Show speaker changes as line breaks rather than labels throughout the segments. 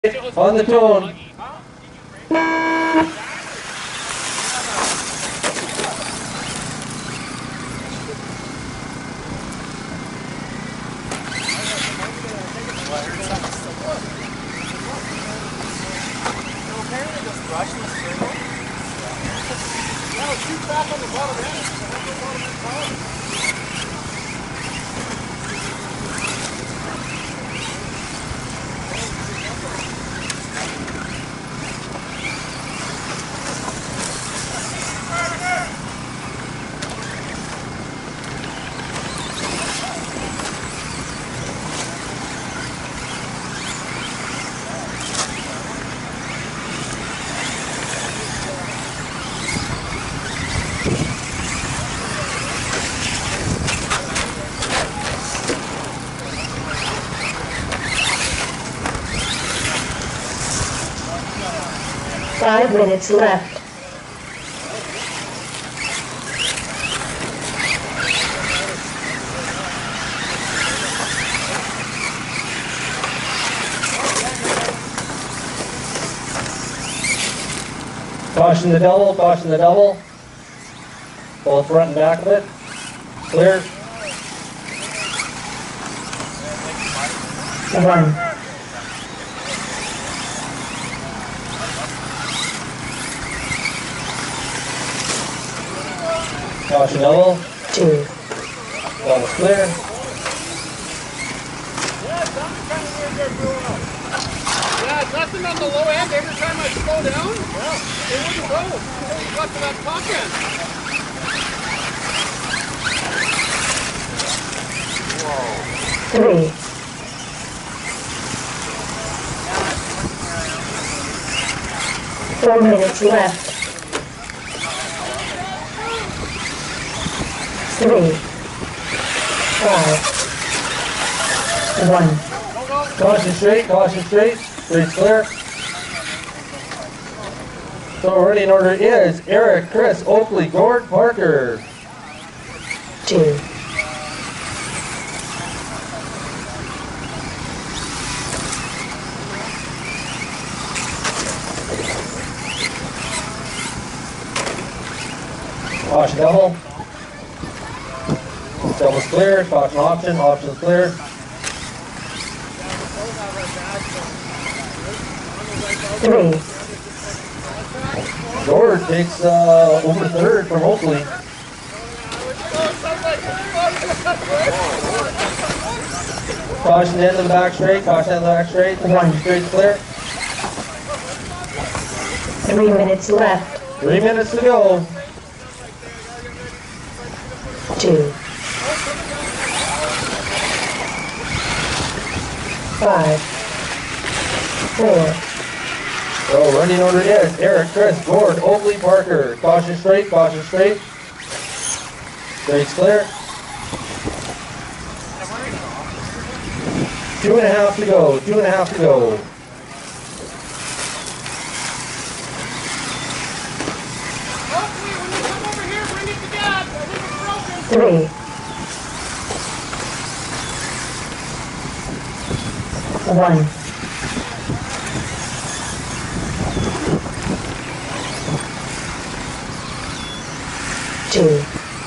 On the tone.
Shoot back on the bottom end.
Five minutes left.
Caution the double, caution the double. Both front and back of it. Clear.
1.
Caution double.
2.
Double's clear.
Yeah, nothing on the low end. Every time I slow down, it wouldn't go. It got to that top end.
Whoa. 3. Four minutes left. 3, 5, 1.
Caution straight, caution straight. Straight's clear. So ready in order is Eric, Chris, Oakley, Gord, Parker.
2.
Caution double. Double's clear. Caution option. Option's clear.
3.
Gord takes over third from Oakley. Caution end of the back straight. Caution end of the back straight.
1.
Straight's clear.
3 minutes left.
3 minutes to go.
2. 5. 4.
So running order is Eric, Chris, Gord, Oakley, Parker. Caution straight, caution straight. Straight's clear. 2.5 to go, 2.5 to go.
Hopefully, when you come over here, bring it to Dad. I think it's broken.
3. 1. 2.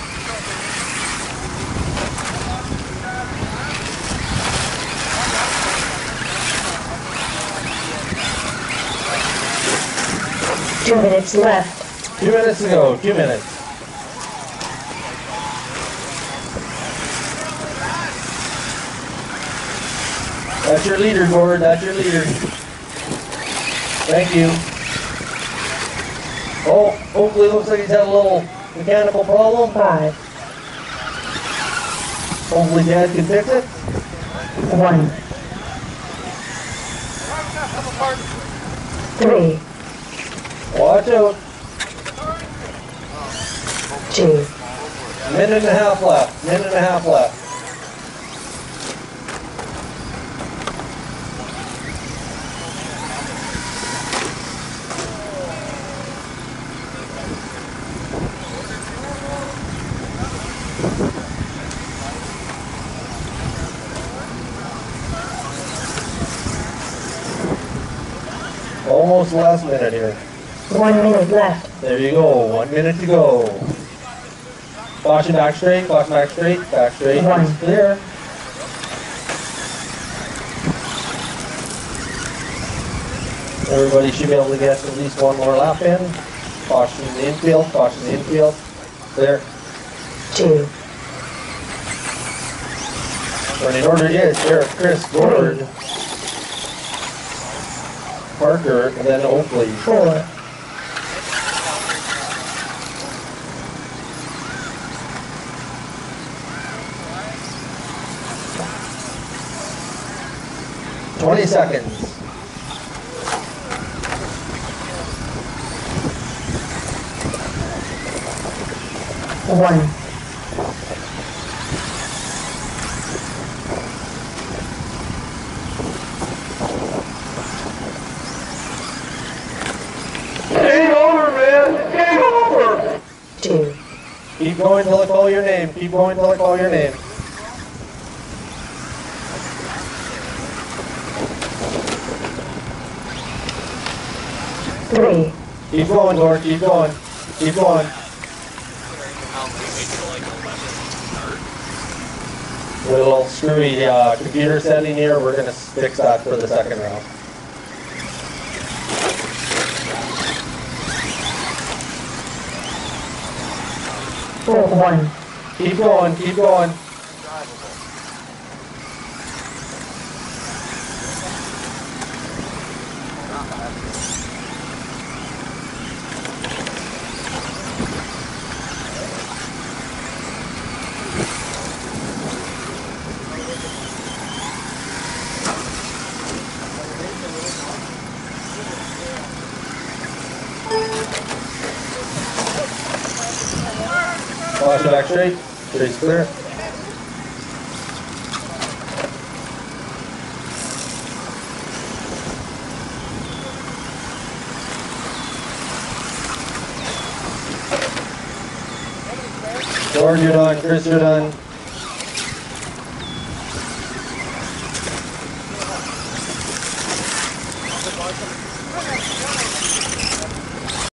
2 minutes left.
2 minutes to go, 2 minutes. That's your leader, Gord, that's your leader. Thank you. Oh, Oakley looks like he's had a little mechanical problem.
5.
Hopefully Dad can fix it.
1. 3.
Watch out.
2.
Minute and a half left, minute and a half left. Almost last minute here.
1 minute left.
There you go. 1 minute to go. Caution back straight. Caution back straight. Back straight.
One.
It's clear. Everybody should be able to get at least one more lap in. Caution the infield. Caution the infield. Clear.
2,
Running order is Eric, Chris, Gord, Parker, and then Oakley.
4,
20 seconds.
1,
Game over, man. Game over.
2,
Keep going till I call your name. Keep going till I call your name.
3,
Keep going, Gord. Keep going. Keep going. Little screwy computer setting here. We're going to fix that for the second round.
1,
Keep going. Keep going. Caution back straight. Straight's clear. Gord, you're done. Chris, you're done.